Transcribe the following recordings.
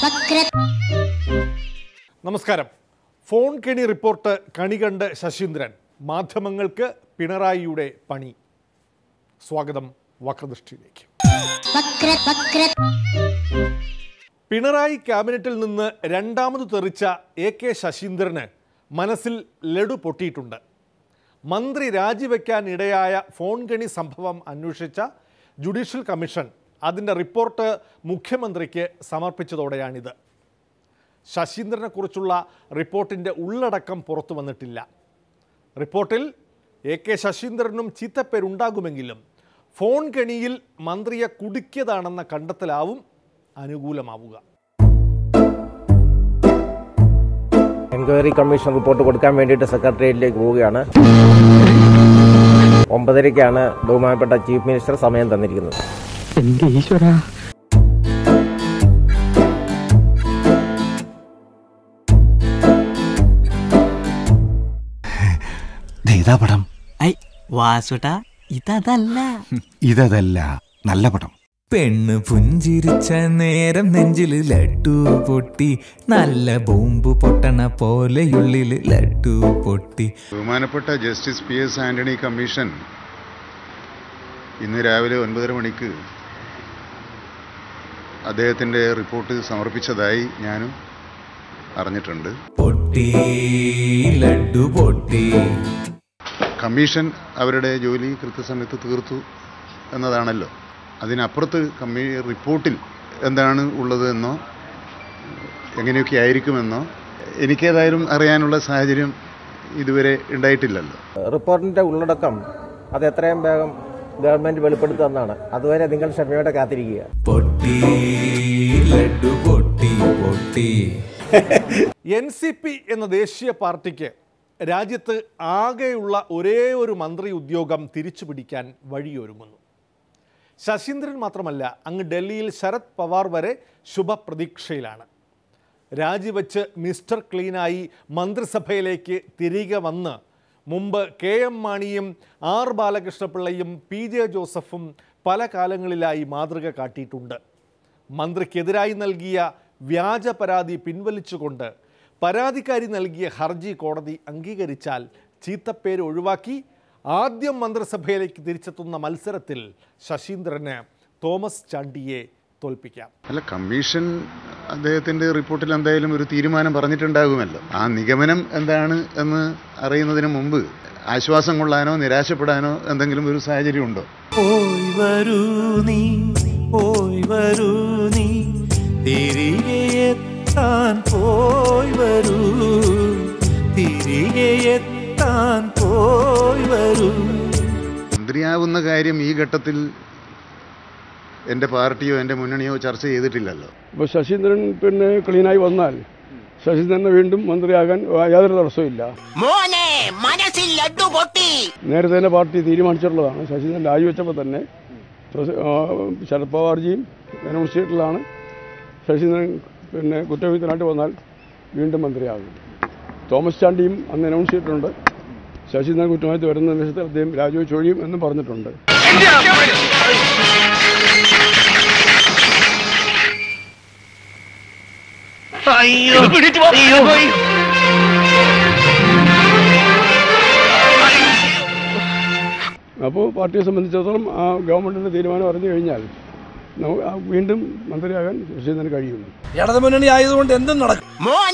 നമസ്കാരം. ഫോൺ കെണി റിപ്പോർട്ട് കണികണ്ട് ശശീന്ദ്രൻ, മാധ്യമങ്ങൾക്ക് പിണറായിയുടെ പണി. സ്വാഗതം വക്രദൃഷ്ടിയിലേക്ക്. പിണറായി ക്യാബിനറ്റിൽ നിന്ന് രണ്ടാമത് തെറിച്ച AK ശശീന്ദ്രന് മനസ്സിൽ ലഡു പൊട്ടിയിട്ടുണ്ട്. മന്ത്രി രാജിവെക്കാൻ ഇടയായ ഫോൺ കെണി സംഭവം അന്വേഷിച്ച ജുഡീഷ്യൽ കമ്മീഷൻ അതിൻ്റെ റിപ്പോർട്ട് മുഖ്യമന്ത്രിക്ക് സമർപ്പിച്ചതോടെയാണിത്. ശശീന്ദ്രനെക്കുറിച്ചുള്ള റിപ്പോർട്ടിൻ്റെ ഉള്ളടക്കം പുറത്തു വന്നിട്ടില്ല. റിപ്പോർട്ടിൽ AK ശശീന്ദ്രനും ചീത്തപ്പേരുണ്ടാകുമെങ്കിലും ഫോൺ കെണിയിൽ മന്ത്രിയെ കുടുക്കിയതാണെന്ന കണ്ടെത്തലാവും അനുകൂലമാവുക. എൻക്വയറി കമ്മീഷൻ റിപ്പോർട്ട് കൊടുക്കാൻ വേണ്ടിയിട്ട് സെക്രട്ടേറിയറ്റിലേക്ക് പോവുകയാണ്. 9:30-ക്കാണ് ബഹുമാനപ്പെട്ട ചീഫ് മിനിസ്റ്റർ സമയം തന്നിരിക്കുന്നത്. എന്റെ ഈശ്വര, ഇതാ പടം. വാസുട്ടാ, ഇതല്ല നല്ല പടം. പെണ്ണ് പുഞ്ചിരിച്ച നേരം നെഞ്ചില് ലഡ്ഡു പൊട്ടി, നല്ല ബോംബ് പൊട്ടണ പോലെയുള്ളില് ലഡ്ഡു പൊട്ടി. ബഹുമാനപ്പെട്ട ജസ്റ്റിസ് PS ആന്റണി കമ്മീഷൻ ഇന്ന് രാവിലെ 9:30 മണിക്ക് അദ്ദേഹത്തിൻ്റെ റിപ്പോർട്ട് സമർപ്പിച്ചതായി ഞാനും അറിഞ്ഞിട്ടുണ്ട്. പൊട്ടി ലഡ്ഡു പൊട്ടി. കമ്മീഷൻ അവരുടെ ജോലി കൃത്യസമയത്ത് തീർത്തു എന്നതാണല്ലോ. അതിനപ്പുറത്ത് റിപ്പോർട്ടിൽ എന്താണ് ഉള്ളത് എന്നോ എങ്ങനെയൊക്കെ ആയിരിക്കുമെന്നോ എനിക്കേതായാലും അറിയാനുള്ള സാഹചര്യം ഇതുവരെ ഉണ്ടായിട്ടില്ലല്ലോ. റിപ്പോർട്ടിൻ്റെ ഉള്ളടക്കം അത് എത്രയും വേഗം ഗവൺമെന്റ് വെളിപ്പെടുത്തുമെന്നാണ്. അതുവരെ നിങ്ങൾ ക്ഷമയോടെ കാത്തിരിക്കുക. പൊട്ടി ലഡ്ഡു പൊട്ടി പൊട്ടി. NCP എന്ന ദേശീയ പാർട്ടിക്ക് രാജ്യത്ത് ആകെയുള്ള ഒരേ ഒരു മന്ത്രി ഉദ്യോഗം തിരിച്ചു പിടിക്കാൻ വഴിയൊരുങ്ങുന്നു. ശശീന്ദ്രൻ മാത്രമല്ല, അങ്ങ് ഡൽഹിയിൽ ശരത് പവാർ വരെ ശുഭപ്രതീക്ഷയിലാണ്. രാജിവെച്ച് മിസ്റ്റർ ക്ലീനായി മന്ത്രിസഭയിലേക്ക് തിരികെ വന്ന് മുമ്പ് KM മാണിയും R ബാലകൃഷ്ണപിള്ളയും PJ ജോസഫും പല കാലങ്ങളിലായി മാതൃക കാട്ടിയിട്ടുണ്ട്. മന്ത്രിക്കെതിരായി നൽകിയ വ്യാജ പരാതി പിൻവലിച്ചുകൊണ്ട് പരാതിക്കാരി നൽകിയ ഹർജി കോടതി അംഗീകരിച്ചാൽ ചീത്തപ്പേര് ഒഴിവാക്കി ആദ്യം മന്ത്രിസഭയിലേക്ക് തിരിച്ചെത്തുന്ന മത്സരത്തിൽ ശശീന്ദ്രന് തോമസ് ചാണ്ടിയെ തോൽപ്പിക്കാം. അല്ല, കമ്മീഷൻ അദ്ദേഹത്തിൻ്റെ റിപ്പോർട്ടിൽ എന്തായാലും ഒരു തീരുമാനം പറഞ്ഞിട്ടുണ്ടാകുമല്ലോ. ആ നിഗമനം എന്താണ് എന്ന് അറിയുന്നതിന് മുമ്പ് ആശ്വാസം കൊള്ളാനോ നിരാശപ്പെടാനോ എന്തെങ്കിലും ഒരു സാഹചര്യം ഉണ്ടോ? പോയി വരൂ നീ, പോയി വരൂ നീ, തിരികെ എത്താൻ പോയി വരൂ, തിരികെ എത്താൻ പോയി വരൂ. മന്ത്രിയാവുന്ന കാര്യം ഈ ഘട്ടത്തിൽ എൻ്റെ പാർട്ടിയോ എൻ്റെ മുന്നണിയോ ചർച്ച ചെയ്തിട്ടില്ലല്ലോ. ഇപ്പോൾ ശശീന്ദ്രൻ ക്ലീനായി വന്നാൽ ശശീന്ദ്രനെ വീണ്ടും മന്ത്രിയാകാൻ യാതൊരു തടസ്സമില്ല. നേരത്തെ തന്നെ പാർട്ടി തീരുമാനിച്ചിട്ടുള്ളതാണ്. ശശീന്ദ്രൻ രാജിവെച്ചപ്പോൾ തന്നെ ശരത് പവാർജിയും അനൗൺസ് ചെയ്തിട്ടുള്ളതാണ്. ശശീന്ദ്രൻ കുറ്റവിമുക്തനായിട്ട് വന്നാൽ വീണ്ടും മന്ത്രിയാകും. തോമസ് ചാണ്ടിയും അന്ന് അനൗൺസ് ചെയ്തിട്ടുണ്ട്. ശശീന്ദ്രൻ കുറ്റമായിട്ട് വരുന്ന നിമിഷത്തിൽ അദ്ദേഹം രാജിവെച്ചൊഴിയും എന്നും പറഞ്ഞിട്ടുണ്ട്. അപ്പോൾ പാർട്ടിയെ സംബന്ധിച്ചിടത്തോളം ആ ഗവൺമെന്റിന്റെ തീരുമാനം അറിഞ്ഞു കഴിഞ്ഞാൽ വീണ്ടും മന്ത്രിയാകാൻ ശശീന്ദ്രന് കഴിയുന്നു. ഇടതുമുന്നണി ആയതുകൊണ്ട് എന്തും നടക്കും.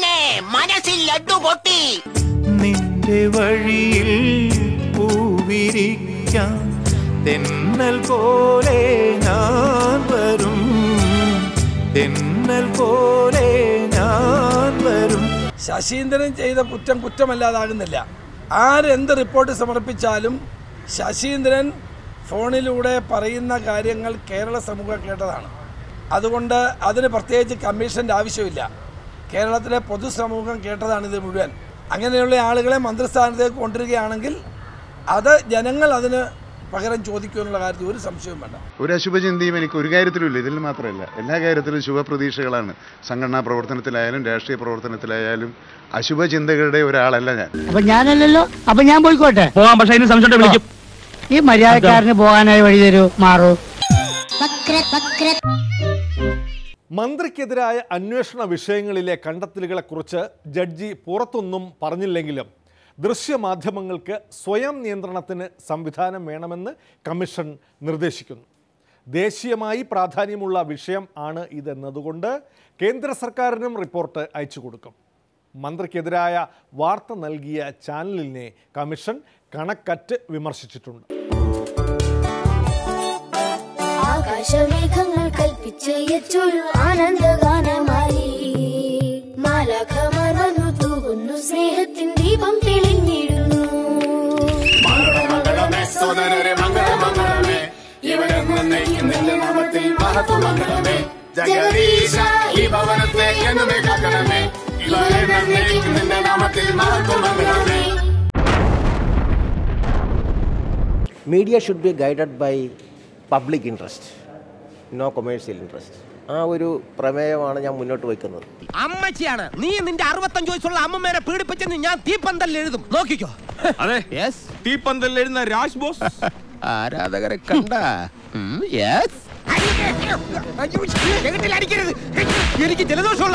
നിന്റെ വഴിയിൽ പൂവിരിക്കാൻ തെന്നൽ പോലെ ഞാൻ വരും, തെന്നൽ പോലെ ഞാൻ വരും. ശശീന്ദ്രൻ ചെയ്ത കുറ്റം കുറ്റമല്ലാതാകുന്നില്ല. ആരെന്ത് റിപ്പോർട്ട് സമർപ്പിച്ചാലും ശശീന്ദ്രൻ ഫോണിലൂടെ പറയുന്ന കാര്യങ്ങൾ കേരള സമൂഹം കേട്ടതാണ്. അതുകൊണ്ട് അതിന് പ്രത്യേകിച്ച് കമ്മീഷൻ്റെ ആവശ്യമില്ല. കേരളത്തിലെ പൊതുസമൂഹം കേട്ടതാണിത് മുഴുവൻ. അങ്ങനെയുള്ള ആളുകളെ മന്ത്രിസ്ഥാനത്തേക്ക് കൊണ്ടുവരികയാണെങ്കിൽ അത് ജനങ്ങൾ അതിന് പകരം ചോദിക്കുമെന്നുള്ള കാര്യത്തിൽ ഒരു സംശയവും വേണ്ട. ഒരു അശുഭചിന്തയും എനിക്ക് ഒരു കാര്യത്തിലുമില്ല. ഇതിൽ മാത്രമല്ല, എല്ലാ കാര്യത്തിലും ശുഭപ്രതീക്ഷകളാണ്. സംഘടനാ പ്രവർത്തനത്തിലായാലും രാഷ്ട്രീയ പ്രവർത്തനത്തിലായാലും അശുഭചിന്തകളുടെ ഒരാളല്ല ഞാൻ. അപ്പൊ ഞാനല്ലല്ലോ. അപ്പൊ ഞാൻ പോയിക്കോട്ടെ. പോകാം, പക്ഷെ അതിന് സംശയം വിളിക്കും. ഈ മര്യാദക്കാരന് പോകാനായി വഴി തരൂ, മാറൂ. മന്ത്രിക്കെതിരായ അന്വേഷണ വിഷയങ്ങളിലെ കണ്ടെത്തലുകളെക്കുറിച്ച് ജഡ്ജി പുറത്തൊന്നും പറഞ്ഞില്ലെങ്കിലും ദൃശ്യമാധ്യമങ്ങൾക്ക് സ്വയം നിയന്ത്രണത്തിന് സംവിധാനം വേണമെന്ന് കമ്മീഷൻ നിർദ്ദേശിക്കുന്നു. ദേശീയമായി പ്രാധാന്യമുള്ള വിഷയം ആണ് ഇതെന്നതുകൊണ്ട് കേന്ദ്ര സർക്കാരിനും റിപ്പോർട്ട് അയച്ചു കൊടുക്കും. മന്ത്രിക്കെതിരായ വാർത്ത നൽകിയ ചാനലിനെ കമ്മീഷൻ കണക്കറ്റ് വിമർശിച്ചിട്ടുണ്ട്. ആകാശമേഘങ്ങൾ കൽപ്പിച്ചൊരു ആനന്ദഗാനമായി മാലാഖമാർ വന്നു തൂകുന്നു, സ്നേഹത്തിൻ ദീപം തെളിഞ്ഞിടുന്നു. മംഗളമംഗളമേ സോദരരെ മംഗളമംഗളമേ, ഇവരെന്നേക്കുമെന്റെ നാമത്തിൽ മഹത്വമംഗളമേ. ജഗദീശ ഈ ഭവനത്തെ എന്നുമേ കാക്കണമേ, ഇവരെന്നേക്കുമെന്റെ നാമത്തിൽ മഹത്വമംഗളമേ. Media should be guided by public interest, no commercial interest. ആ ഒരു പ്രമേയമാണ് ഞാൻ മുന്നോട്ട് വയ്ക്കുന്നത്. അമ്മച്ചിയാണ് നീ നിന്റെ 65 വയസ്സുള്ള അമ്മമ്മേനെ പീഡിപ്പിച്ചെന്ന് ഞാൻ തീപ്പന്തൽ എഴുതും, നോക്കിക്കോ. അതെ, തീപ്പന്തൽ എഴുതുന്ന രാജ് ബോസ് ആരാധകരെ കണ്ട. എനിക്ക് ജലദോഷമുള്ള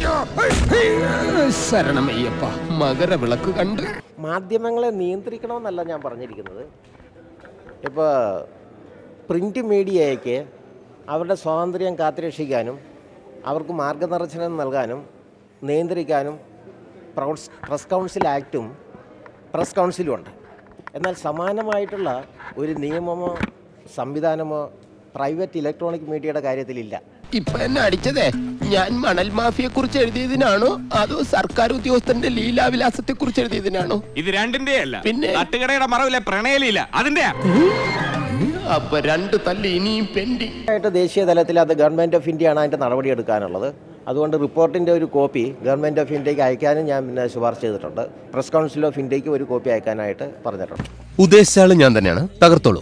ശരണമയ്യപ്പ, മകരവിളക്ക് കണ്ട്. മാധ്യമങ്ങളെ നിയന്ത്രിക്കണമെന്നല്ല ഞാൻ പറഞ്ഞിരിക്കുന്നത്. ഇപ്പോൾ പ്രിൻ്റ് മീഡിയയ്ക്ക് അവരുടെ സ്വാതന്ത്ര്യം കാത്തുരക്ഷിക്കാനും അവർക്ക് മാർഗനിർദ്ദേശനം നൽകാനും നിയന്ത്രിക്കാനും പ്രസ് കൗൺസിൽ ആക്റ്റും പ്രസ് കൗൺസിലും ഉണ്ട്. എന്നാൽ സമാനമായിട്ടുള്ള ഒരു നിയമമോ സംവിധാനമോ പ്രൈവറ്റ് ഇലക്ട്രോണിക് മീഡിയയുടെ കാര്യത്തിലില്ല. ഇപ്പൊ എന്നെ അടിച്ചതേ ഞാൻ മണൽ മാഫിയെ കുറിച്ച് എഴുതിയതിനാണോ അതോ സർക്കാർ ഉദ്യോഗസ്ഥന്റെ ലീലാവിലാസത്തെ കുറിച്ച് എഴുതിയതിനാണോ? ഇത് രണ്ടിന്റെ അല്ല, പിന്നെ തട്ടുകടയുടെ മറവിലെ പ്രണയലീല അതിന്റെ. അപ്പൊ രണ്ട് തല്ല് ഇനിയും പെൻഡിങ് ആയിട്ട് ദേശീയ തലത്തിൽ അത് ഗവൺമെൻറ് ഓഫ് ഇന്ത്യ ആണ് അതിൻ്റെ നടപടിയെടുക്കാനുള്ളത്. അതുകൊണ്ട് റിപ്പോർട്ടിൻ്റെ ഒരു കോപ്പി ഗവൺമെൻറ് ഓഫ് ഇന്ത്യക്ക് അയക്കാനും ഞാൻ പിന്നെ ശുപാർശ ചെയ്തിട്ടുണ്ട്. പ്രസ് കൗൺസിൽ ഓഫ് ഇന്ത്യക്ക് ഒരു കോപ്പി അയക്കാനായിട്ട് പറഞ്ഞിട്ടുണ്ട്. ഉദ്ദേശിച്ചാലും ഞാൻ തന്നെയാണ്, തകർത്തോളൂ.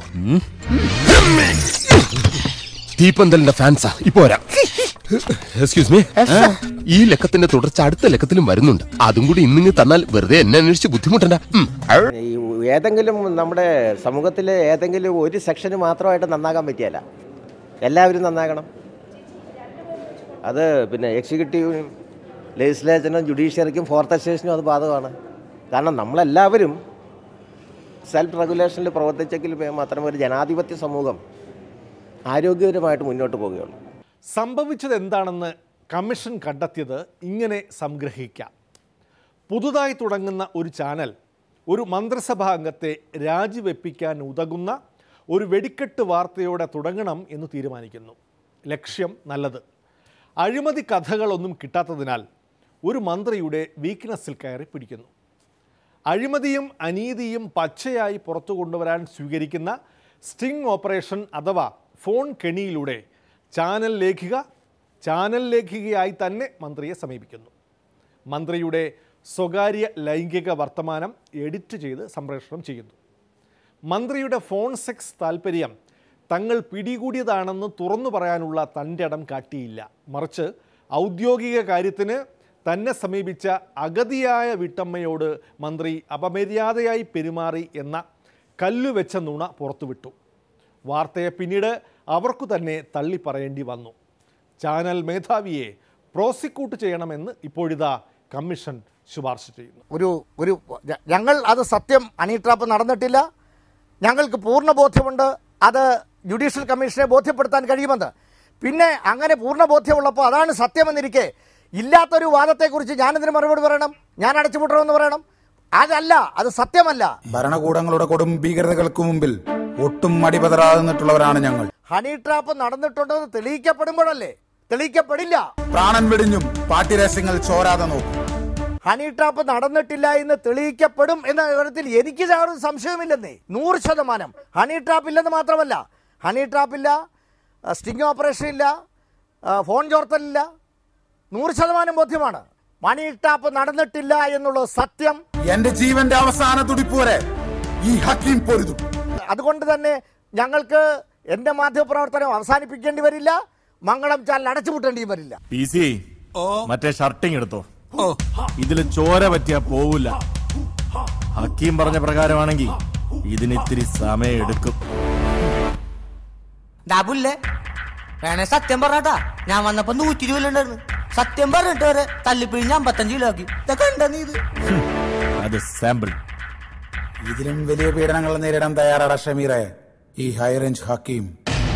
തീപ്പന്തലിന്റെ ഫാൻസാ ഇപ്പൊ വരാം. എക്സ്ക്യൂസ് മീ, ഈ ലക്കത്തിന്റെ തുടർച്ച അടുത്ത ലക്കത്തിലും വരുന്നുണ്ട്. അതും കൂടി ഇന്നിങ്ങ് തന്നാൽ വെറുതെ എന്നെ അന്വേഷിച്ച് ബുദ്ധിമുട്ടണ്ട. ഏതെങ്കിലും നമ്മുടെ സമൂഹത്തിലെ ഏതെങ്കിലും ഒരു സെക്ഷന് മാത്രമായിട്ട് നന്നാകാൻ പറ്റിയല്ല, എല്ലാവരും നന്നാകണം. അത് പിന്നെ എക്സിക്യൂട്ടീവിനും ലെജിസ്ലേച്ചറിനും ജുഡീഷ്യറിക്കും ഫോർത്ത് എസ്റ്റേഷനും അത് ബാധകമാണ്. കാരണം നമ്മളെല്ലാവരും സെൽഫ് റെഗുലേഷനിൽ പ്രവർത്തിച്ചെങ്കിൽ മാത്രമേ ഒരു ജനാധിപത്യ സമൂഹം ആരോഗ്യകരമായിട്ട് മുന്നോട്ട് പോവുകയുള്ളൂ. സംഭവിച്ചത് എന്താണെന്ന് കമ്മീഷൻ കണ്ടെത്തിയത് ഇങ്ങനെ സംഗ്രഹിക്കാം. പുതുതായി തുടങ്ങുന്ന ഒരു ചാനൽ ഒരു മന്ത്രിസഭാ അംഗത്തെ രാജിവെപ്പിക്കാൻ ഉതകുന്ന ഒരു വെടിക്കെട്ട് വാർത്തയോടെ തുടങ്ങണം എന്ന് തീരുമാനിക്കുന്നു. ലക്ഷ്യം നല്ലത്. അഴിമതി കഥകളൊന്നും കിട്ടാത്തതിനാൽ ഒരു മന്ത്രിയുടെ വീക്ക്നെസ്സിൽ കയറി പിടിക്കുന്നു. അഴിമതിയും അനീതിയും പച്ചയായി പുറത്തു കൊണ്ടുവരാൻ സ്വീകരിക്കുന്ന സ്റ്റിംഗ് ഓപ്പറേഷൻ അഥവാ ഫോൺ കെണിയിലൂടെ ചാനൽ ലേഖികയായി തന്നെ മന്ത്രിയെ സമീപിക്കുന്നു. മന്ത്രിയുടെ സ്വകാര്യ ലൈംഗിക വർത്തമാനം എഡിറ്റ് ചെയ്ത് സംപ്രേഷണം ചെയ്യുന്നു. മന്ത്രിയുടെ ഫോൺ സെക്സ് താൽപ്പര്യം തങ്ങൾ പിടികൂടിയതാണെന്ന് തുറന്നു പറയാനുള്ള തൻ്റെ ഇടം കാട്ടിയില്ല. മറിച്ച് ഔദ്യോഗിക കാര്യത്തിന് തന്നെ സമീപിച്ച അഗതിയായ വീട്ടമ്മയോട് മന്ത്രി അപമര്യാദയായി പെരുമാറി എന്ന കല്ലുവെച്ച നുണ പുറത്തുവിട്ടു. വാർത്തയെ പിന്നീട് അവർക്കു തന്നെ തള്ളി പറയേണ്ടി വന്നു. ചാനൽ മേധാവിയെ പ്രോസിക്യൂട്ട് ചെയ്യണമെന്ന് ഇപ്പോഴിതാ കമ്മീഷൻ ശുപാർശ ചെയ്യുന്നു. ഞങ്ങൾ അത് സത്യം അണിട്രാപ്പ് നടന്നിട്ടില്ല, ഞങ്ങൾക്ക് പൂർണ്ണ ബോധ്യമുണ്ട്, അത് ജുഡീഷ്യൽ കമ്മീഷനെ ബോധ്യപ്പെടുത്താൻ കഴിയുമെന്ന്. പിന്നെ അങ്ങനെ പൂർണ്ണ ബോധ്യമുള്ളപ്പോൾ അതാണ് സത്യമെന്നിരിക്കെ ഇല്ലാത്തൊരു വാദത്തെക്കുറിച്ച് ഞാനെന്തിന് മറുപടി പറയണം? ഞാൻ അടച്ചുപൂട്ടണമെന്ന് പറയണം? അതല്ല, അത് സത്യമല്ല. ഭരണകൂടങ്ങളുടെ കൊടും ഭീകരതകൾക്ക് മുമ്പിൽ ഒട്ടും മടിപതരാതെ നിന്നിട്ടുള്ളവരാണ് ഞങ്ങൾ. ഹണി ട്രാപ്പ് നടന്നിട്ടുണ്ടെന്ന് തെളിയിക്കപ്പെടുമ്പോഴല്ലേ? തെളിയിക്കപ്പെടില്ല. പ്രാണൻ വെടിഞ്ഞും പാർട്ടി രഹസ്യങ്ങൾ ചോരാതെ നോക്കും. ഹണി ട്രാപ്പ് നടന്നിട്ടില്ല എന്ന് തെളിയിക്കപ്പെടും എന്ന കാര്യത്തിൽ എനിക്ക് യാതൊരു സംശയമില്ലെന്നേ. 100%. ഹണി ട്രാപ്പ് ഇല്ലെന്ന് മാത്രമല്ല, ഹണി ട്രാപ്പില്ല, സ്റ്റിംഗ് ഓപ്പറേഷൻ ഇല്ല, ഫോൺ ചോർത്തലില്ല, 100% ബോധ്യമാണ്. ഹണി ട്രാപ്പ് നടന്നിട്ടില്ല എന്നുള്ള സത്യം എന്റെ ജീവന്റെ അവസാന തുടിപ്പ് വരെ ഈ ഹക്കീം പൊരുതും. അതുകൊണ്ട് തന്നെ ഞങ്ങൾക്ക് എന്റെ മാധ്യമപ്രവർത്തനം അവസാനിപ്പിക്കേണ്ടി വരില്ല, മംഗളം ചാനൽ അടച്ചുപൂട്ടേണ്ടിയും വരില്ല. മറ്റേ ഷർട്ടിങ് എടുത്തോ, ഇതില് ചോര പറ്റിയാ പോവില്ല. ഹക്കീം പറഞ്ഞ പ്രകാരമാണെങ്കിൽ ഇതിന് ഇത്തിരി സമയം എടുക്കും. വേണേ സത്യം പറഞ്ഞാട്ടാ, ഞാൻ വന്നപ്പോ 100 രൂപ ഉണ്ടായിരുന്നു. സത്യം പറഞ്ഞിട്ട് വരെ തല്ലിപ്പിഴിഞ്ഞ് 55 കിലോ ആക്കി. ഇതൊക്കെ ഉണ്ടോ നീ? ഇത് അത് സാമ്പിൾ. ഇതിലും വലിയ പീഡനങ്ങൾ നേരിടാൻ തയ്യാറാണ് ഷമീറെ ഈ ഹൈ റേഞ്ച് ഹക്കീം.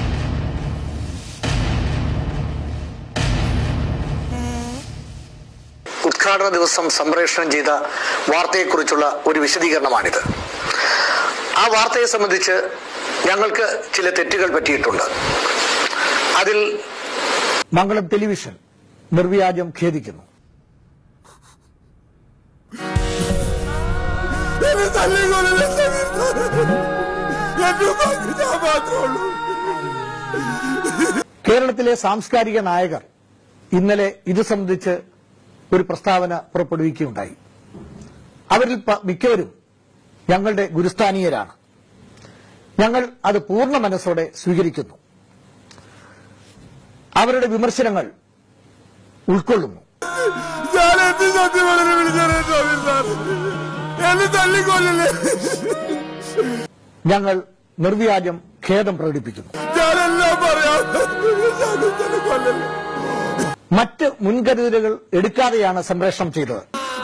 ഉദ്ഘാടന ദിവസം സംപ്രേഷണം ചെയ്ത വാർത്തയെക്കുറിച്ചുള്ള ഒരു വിശദീകരണമാണിത്. ആ വാർത്തയെ സംബന്ധിച്ച് ഞങ്ങൾക്ക് ചില തെറ്റുകൾ പറ്റിയിട്ടുണ്ട്. അതിൽ മംഗളം ടെലിവിഷൻ നിർവ്യാജം ഖേദിക്കുന്നു. കേരളത്തിലെ സാംസ്കാരിക നായകർ ഇന്നലെ ഇത് സംബന്ധിച്ച് ഒരു പ്രസ്താവന പുറപ്പെടുവിക്കുകയുണ്ടായി. അവരിൽ മിക്കവരും ഞങ്ങളുടെ ഗുരുസ്ഥാനീയരാണ്. ഞങ്ങൾ അത് പൂർണ്ണ മനസ്സോടെ സ്വീകരിക്കുന്നു. അവരുടെ വിമർശനങ്ങൾ ഉൾക്കൊള്ളുന്നു. ഞങ്ങൾ നിർവ്യാജം ഖേദം പ്രകടിപ്പിക്കുന്നു. മറ്റ് മുൻകരുതലുകൾ എടുക്കാതെയാണ് സംപ്രേഷണം ചെയ്തത്.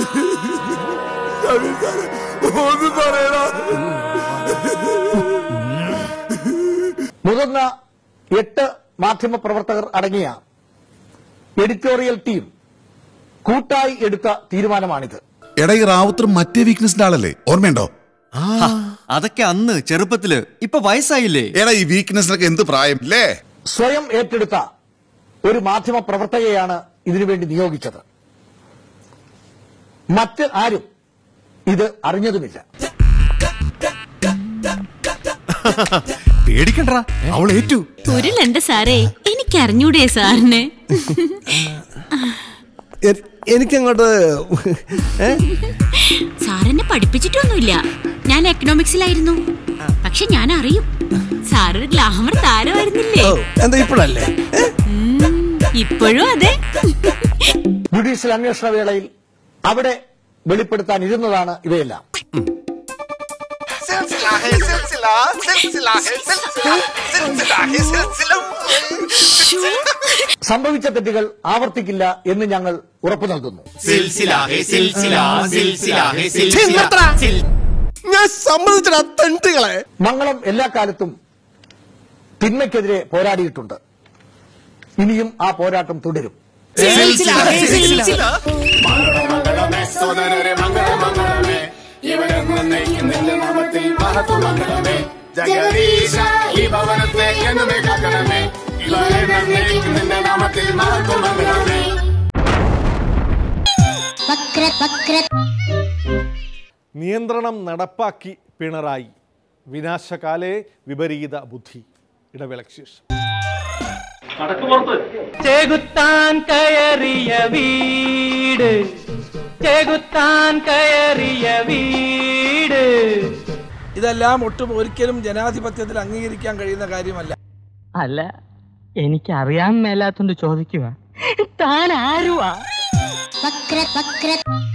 മുതിർന്ന 8 മാധ്യമപ്രവർത്തകർ അടങ്ങിയ എഡിറ്റോറിയൽ ടീം കൂട്ടായി എടുത്ത തീരുമാനമാണിത്. എടാ, ഈ റാവുത്തർ മറ്റേ വീക്ക്നെസിന്റെ ആളല്ലേ? ഓർമ്മയുണ്ടോ? അതൊക്കെ അന്ന് ചെറുപ്പത്തില്, ഇപ്പൊ വയസ്സായില്ലേ? എടാ, ഈ വീക്ക്നെസിനൊക്കെ എന്ത് പ്രായം അല്ലേ? സ്വയം ഏറ്റെടുത്ത ഒരു മാധ്യമ പ്രവർത്തകയാണ് ഇതിനുവേണ്ടി നിയോഗിച്ചത്. മറ്റ് ആരും ഇത് അറിഞ്ഞതുമില്ല. പേടിക്കണ്ട, അവൾ ഏറ്റു. ഉരുളുണ്ട് സാറേ, എനിക്കറിഞ്ഞൂടെ സാറിന്? എനിക്കങ്ങോട്ട് സാറിനെ പഠിപ്പിച്ചിട്ടൊന്നുമില്ല. ഞാൻ എക്കണോമിക്സിലായിരുന്നു. പക്ഷെ ഞാൻ അറിയും, സാറൊരു ഗ്ലാമർ താരമായിരുന്നില്ലേ? എന്താ ഇപ്പോഴല്ലേ? ഇപ്പോഴും അതെ. ജുഡീഷ്യൽ അന്വേഷണ വേളയിൽ അവിടെ വെളിപ്പെടുത്താനിരുന്നതാണ് ഇവയെല്ലാം. സംഭവിച്ച തെറ്റുകൾ ആവർത്തിക്കില്ല എന്ന് ഞങ്ങൾ ഉറപ്പു നൽകുന്നു. ഞാൻ സമ്മതിച്ചെ. മംഗളം എല്ലാ കാലത്തും തിന്മയ്ക്കെതിരെ പോരാടിയിട്ടുണ്ട്. ഇനിയും ആ പോരാട്ടം തുടരും. നിയന്ത്രണം നടപ്പാക്കി പിണറായി. വിനാശകാലേ വിപരീത ബുദ്ധി. ഇടവേളയ്ക്ക് ശേഷം. ചെകുത്താൻ കയറിയ വീട്, ചെകുത്താൻ കയറിയ വീട്. ഇതെല്ലാം ഒരിക്കലും ജനാധിപത്യത്തിൽ അംഗീകരിക്കാൻ കഴിയുന്ന കാര്യമല്ല. അല്ല, എനിക്കറിയാൻ മേലാത്തോണ്ട് ചോദിക്കുക, താൻ ആരുവാ?